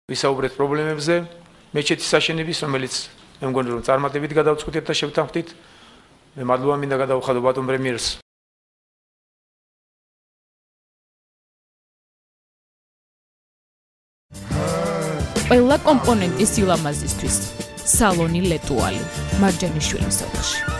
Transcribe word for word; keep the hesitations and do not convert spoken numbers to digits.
ვისაუბრეთ პრობლემებზე, მეჩეთის აშენების, რომელიც მე მგონი რომ წარმატებით გადავწყვიტეთ და შევთანხმდით. მე მადლობა მინდა გადავხადო ბატონ პრემიერს. ყველა კომპონენტის სილამაზისთვის სალონი ლეტუალი მარჯანიშვილის ოთხში.